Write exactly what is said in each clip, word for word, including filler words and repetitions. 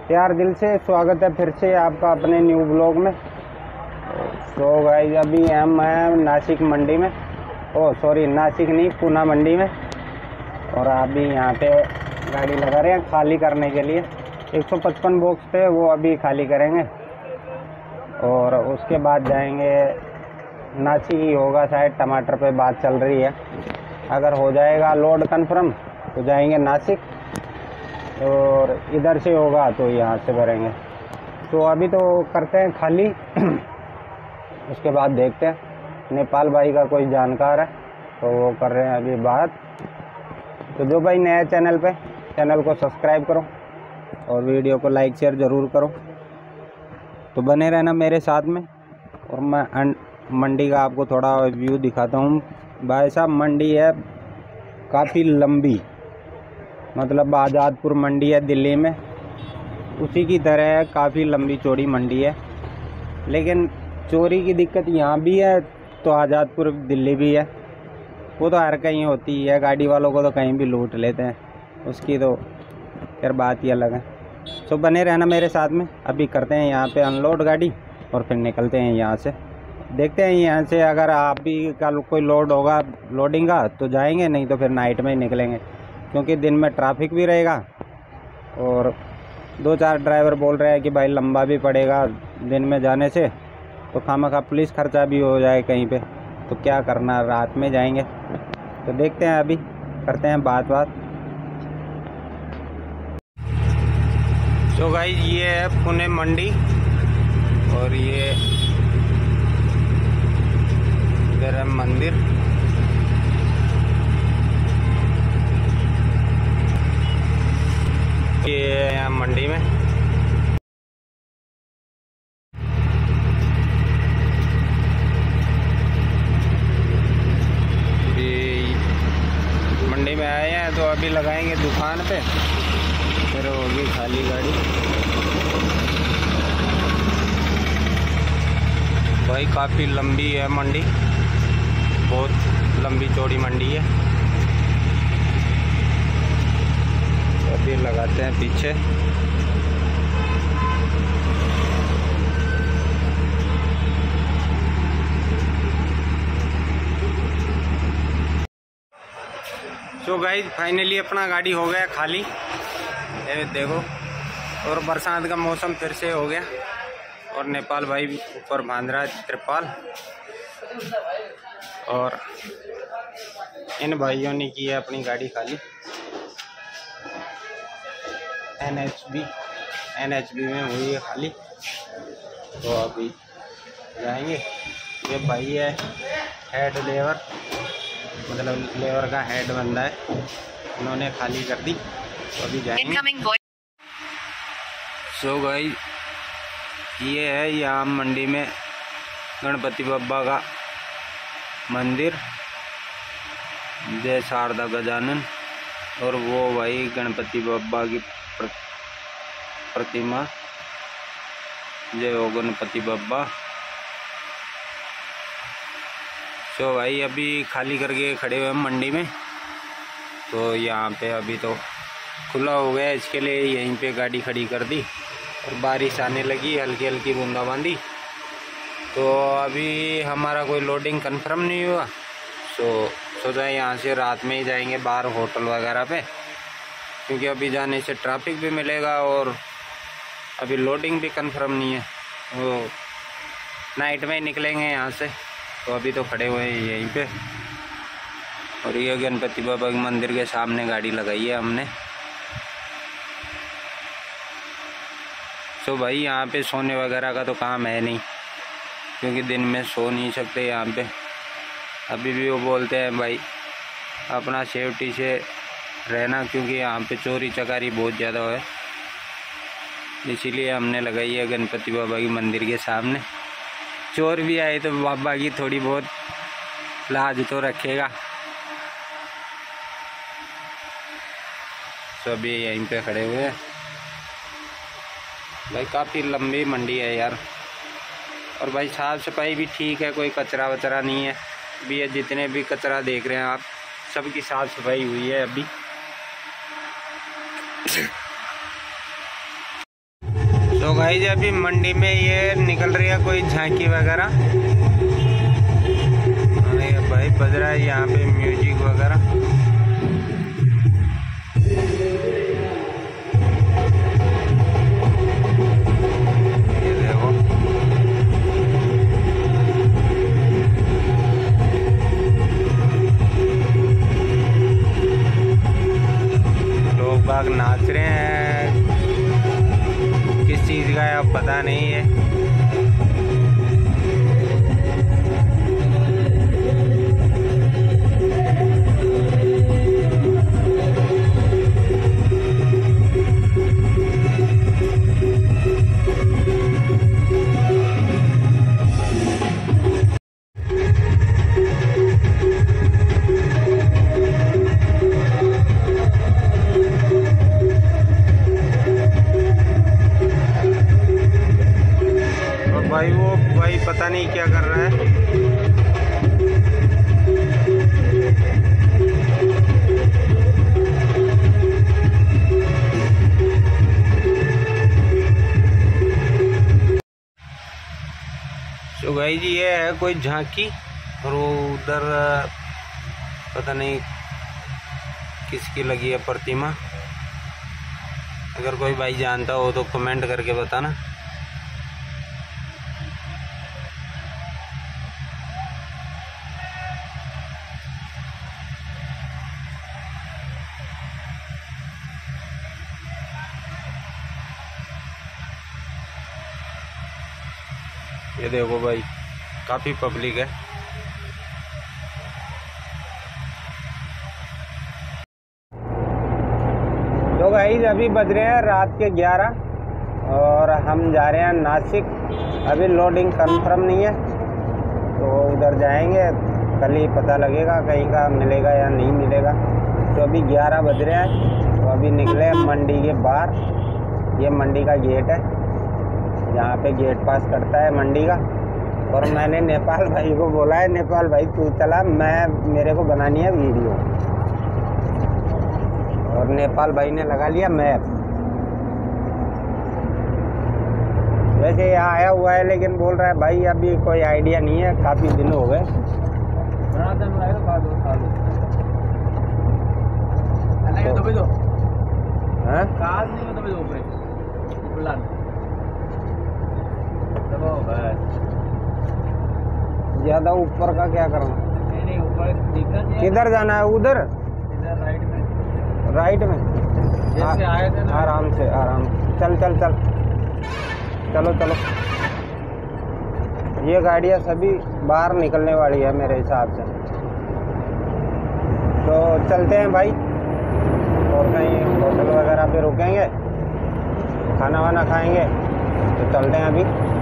प्यार दिल से स्वागत है फिर से आपका अपने न्यू ब्लॉग में। तो गाइस अभी हम हैं नासिक मंडी में, ओ सॉरी नासिक नहीं पूना मंडी में। और अभी यहाँ पे गाड़ी लगा रहे हैं खाली करने के लिए। एक सौ पचपन बॉक्स थे वो अभी खाली करेंगे और उसके बाद जाएंगे नासिक ही होगा शायद। टमाटर पे बात चल रही है, अगर हो जाएगा लोड कंफर्म तो जाएंगे नासिक, और इधर से होगा तो यहाँ से भरेंगे। तो अभी तो करते हैं खाली उसके बाद देखते हैं। नेपाल भाई का कोई जानकार है तो वो कर रहे हैं अभी बात। तो जो भाई नया चैनल पे, चैनल को सब्सक्राइब करो और वीडियो को लाइक शेयर ज़रूर करो। तो बने रहना मेरे साथ में। और मैं मंडी का आपको थोड़ा व्यू दिखाता हूँ। भाई साहब मंडी है काफ़ी लंबी, मतलब आज़ादपुर मंडी है दिल्ली में, उसी की तरह है, काफ़ी लंबी चौड़ी मंडी है। लेकिन चोरी की दिक्कत यहाँ भी है तो आज़ादपुर दिल्ली भी है, वो तो हर कहीं होती है। गाड़ी वालों को तो कहीं भी लूट लेते हैं, उसकी तो खैर बात ही अलग है। तो बने रहना मेरे साथ में। अभी करते हैं यहाँ पे अनलोड गाड़ी और फिर निकलते हैं यहाँ से। देखते हैं यहाँ से, अगर आप भी कल कोई लोड होगा लोडिंग का तो जाएंगे, नहीं तो फिर नाइट में ही निकलेंगे, क्योंकि दिन में ट्रैफिक भी रहेगा। और दो चार ड्राइवर बोल रहे हैं कि भाई लंबा भी पड़ेगा दिन में जाने से, तो खामखा पुलिस खर्चा भी हो जाए कहीं पे, तो क्या करना, रात में जाएंगे। तो देखते हैं, अभी करते हैं बात बात। तो गाइस ये है पुणे मंडी और ये इधर है मंदिर। ये यहाँ मंडी में मंडी में आए हैं तो अभी लगाएंगे दुकान पे, फिर होगी खाली गाड़ी। भाई काफ़ी लंबी है मंडी, बहुत लंबी चौड़ी मंडी है। अभी लगाते हैं पीछे। तो गाइस फाइनली अपना गाड़ी हो गया खाली, ये देखो। और बरसात का मौसम फिर से हो गया और नेपाल भाई ऊपर बांध रहा है त्रिपाल। और इन भाइयों ने की है अपनी गाड़ी खाली। N H B N H B में हुई है खाली, तो अभी जाएंगे। ये भाई है हेड लेवर, मतलब लेवर का हेड बंदा है, उन्होंने खाली कर दी, तो अभी जाएंगे। सो गाइस ये है यहाँ मंडी में गणपति बप्पा का मंदिर, जय शारदा गजानन। और वो भाई गणपति बप्पा की प्रतिमा, जय हो गणपति बप्पा। तो भाई अभी खाली करके खड़े हुए हैं मंडी में। तो यहाँ पे अभी तो खुला हो गया, इसके लिए यहीं पे गाड़ी खड़ी कर दी। और बारिश आने लगी, हल्की हल्की बूंदाबांदी। तो अभी हमारा कोई लोडिंग कंफर्म नहीं हुआ, तो सोचा यहाँ से रात में ही जाएंगे बाहर होटल वगैरह पे, क्योंकि अभी जाने से ट्रैफिक भी मिलेगा और अभी लोडिंग भी कंफर्म नहीं है, वो नाइट में ही निकलेंगे यहाँ से। तो अभी तो खड़े हुए हैं यहीं पे। और ये गणपति बाबा के मंदिर के सामने गाड़ी लगाई है हमने। तो भाई यहाँ पे सोने वगैरह का तो काम है नहीं, क्योंकि दिन में सो नहीं सकते यहाँ पे। अभी भी वो बोलते हैं भाई अपना सेफ्टी से रहना, क्योंकि यहाँ पे चोरी चकारी बहुत ज़्यादा है, इसीलिए हमने लगाई है गणपति बाबा की मंदिर के सामने। चोर भी आए तो बाबा की थोड़ी बहुत लाज तो रखेगा। तो अभी यहीं पे खड़े हुए हैं भाई। काफ़ी लंबी मंडी है यार। और भाई साफ़ सफाई भी ठीक है, कोई कचरा वचरा नहीं है। अभी ये जितने भी कचरा देख रहे हैं आप, सबकी साफ़ सफाई हुई है अभी। तो गाइस अभी मंडी में ये निकल रही है कोई झांकी वगैरह, अरे भाई बज रहा है यहाँ पे म्यूजिक वगैरह। ये देखो लोग बाग नाच रहे हैं, किस चीज़ का है अब पता नहीं है। भाई वो भाई पता नहीं क्या कर रहा है। तो भाई जी ये है कोई झांकी, और वो उधर पता नहीं किसकी लगी है प्रतिमा। अगर कोई भाई जानता हो तो कमेंट करके बताना। ये देखो भाई काफ़ी पब्लिक है। तो गाइस अभी बज रहे हैं रात के ग्यारह और हम जा रहे हैं नासिक। अभी लोडिंग कंफर्म नहीं है तो उधर जाएंगे, कल ही पता लगेगा कहीं का मिलेगा या नहीं मिलेगा। तो अभी ग्यारह बज रहे हैं तो अभी निकले मंडी के बाहर। ये मंडी का गेट है, यहाँ पे गेट पास करता है मंडी का। और मैंने नेपाल भाई को बोला है, नेपाल भाई तू चला, मैं मेरे को बनानी है वीडियो। और नेपाल भाई ने लगा लिया मैप। वैसे यहाँ आया हुआ है लेकिन बोल रहा है भाई अभी कोई आइडिया नहीं है, काफ़ी दिन हो गए। ज्यादा ऊपर का क्या करना? नहीं नहीं ऊपर किधर जाना है? उधर इधर राइट में। राइट में जैसे आए थे ना, आराम से आराम चल चल चल चलो चलो। ये गाड़ियाँ सभी बाहर निकलने वाली है मेरे हिसाब से, तो चलते हैं भाई। और कहीं होटल वगैरह पे रुकेंगे, खाना वाना खाएंगे, तो चलते हैं अभी।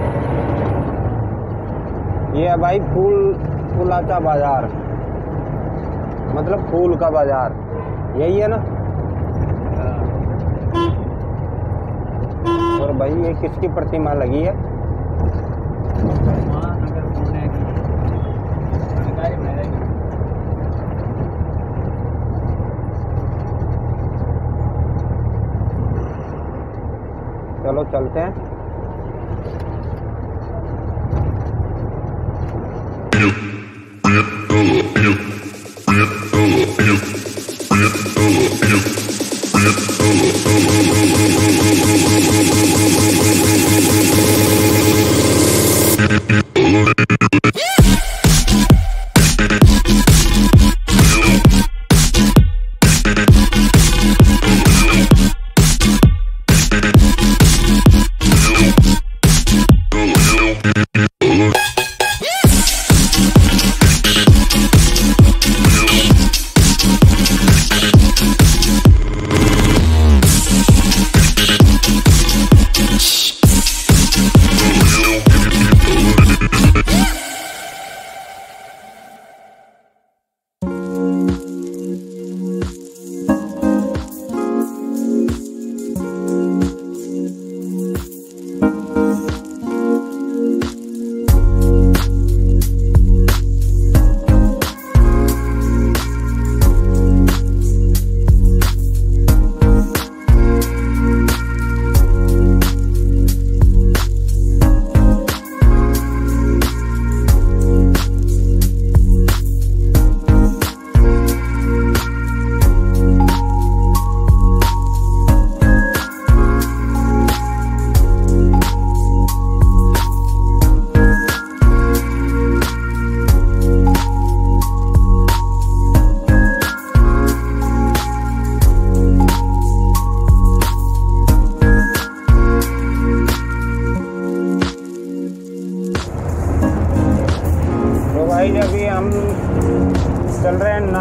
ये है भाई फूल फूलाचा बाजार, मतलब फूल का बाजार, यही है ना। और भाई ये किसकी प्रतिमा लगी है? चलो चलते हैं।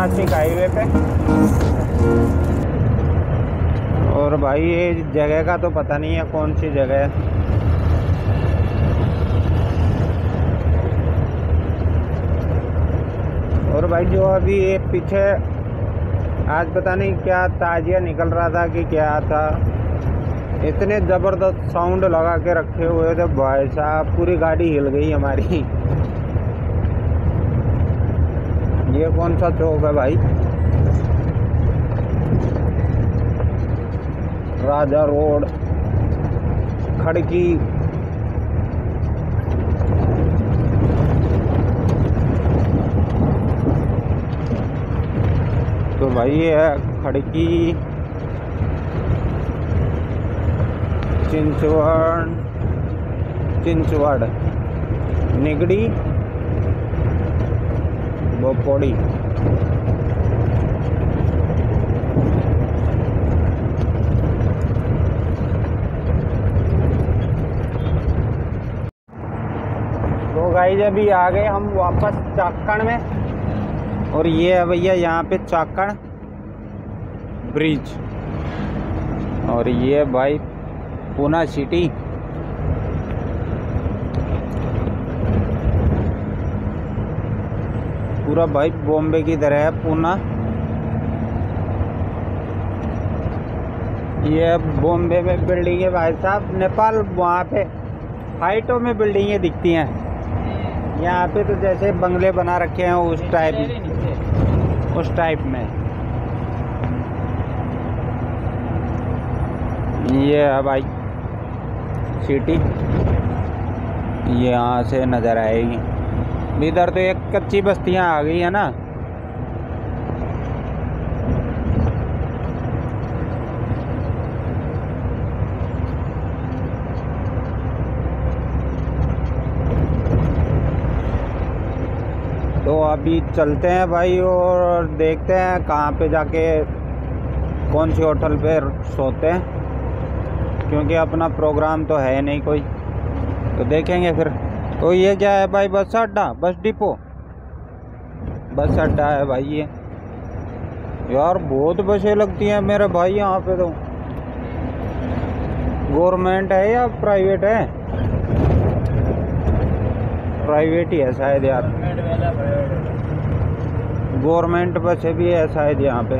नासिक हाईवे पे। और भाई ये जगह का तो पता नहीं है कौन सी जगह है। और भाई जो अभी ये पीछे आज पता नहीं क्या ताजिया निकल रहा था कि क्या था, इतने ज़बरदस्त साउंड लगा के रखे हुए थे भाई साहब, पूरी गाड़ी हिल गई हमारी। ये कौन सा चौक है भाई? राजा रोड, खड़की। तो भाई ये है खड़की, चिंचवड़, चिंचवड़, निगड़ी, बोपोड़ी। तो गाइस अभी आ गए हम वापस चाकण में। और ये है भैया यहाँ पे चाकण ब्रिज। और ये भाई पूना सिटी। पूरा भाई बॉम्बे की तरह है पूना। ये बॉम्बे में बिल्डिंगें भाई साहब, नेपाल वहाँ पे हाइटों में बिल्डिंगें दिखती हैं। यहाँ पे तो जैसे बंगले बना रखे हैं उस टाइप उस टाइप में। ये है भाई सिटी, ये यहाँ से नज़र आएगी। इधर तो एक कच्ची बस्तियाँ आ गई है ना। तो अभी चलते हैं भाई और देखते हैं कहाँ पे जाके कौन सी होटल पे सोते हैं, क्योंकि अपना प्रोग्राम तो है नहीं कोई, तो देखेंगे फिर। तो ये क्या है भाई? बस अड्डा, बस डिपो, बस अड्डा है भाई ये। यार बहुत बसें लगती हैं मेरे भाई यहाँ पे। तो गवर्नमेंट है या प्राइवेट है? प्राइवेट ही है शायद यार, गवर्नमेंट बसें भी है शायद यहाँ पे।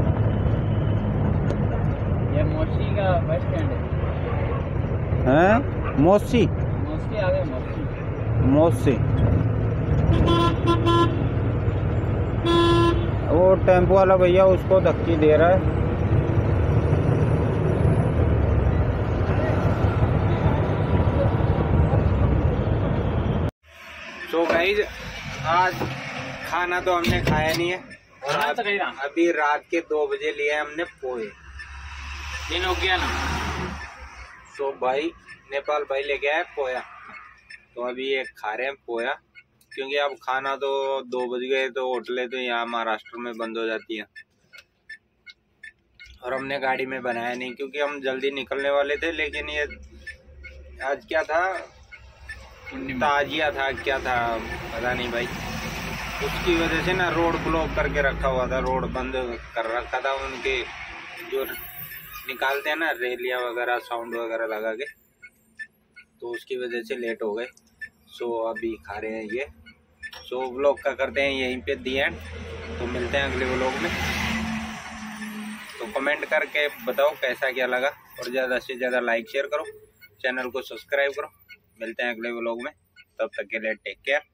ये मोसी का बस स्टैंड है। हैं? मोसी मोसी आ गए, मोसी मोसी। वो टेम्पो वाला भैया उसको धक्की दे रहा है। तो गाइस आज खाना तो हमने खाया नहीं है। और खाना तो कहीं ना। अभी रात के दो बजे लिए हमने पोहे। दिन हो गया ना। तो भाई नेपाल भाई लेके आए पोया, तो अभी ये खा रहे हैं पोया, क्योंकि अब खाना तो दो बज गए तो होटलें तो यहाँ महाराष्ट्र में बंद हो जाती हैं। और हमने गाड़ी में बनाया नहीं क्योंकि हम जल्दी निकलने वाले थे। लेकिन ये आज क्या था, ताजिया था क्या था पता नहीं भाई, उसकी वजह से ना रोड ब्लॉक करके रखा हुआ था, रोड बंद कर रखा था। उनके जो निकालते हैं ना रेलियाँ वगैरह, साउंड वगैरह लगा के, तो उसकी वजह से लेट हो गए। सो अभी खा रहे हैं ये। सो व्लॉग का करते हैं यहीं पे दी एंड। तो मिलते हैं अगले व्लॉग में। तो कमेंट करके बताओ कैसा क्या लगा, और ज़्यादा से ज़्यादा लाइक शेयर करो, चैनल को सब्सक्राइब करो। मिलते हैं अगले व्लॉग में, तब तक के लिए टेक केयर।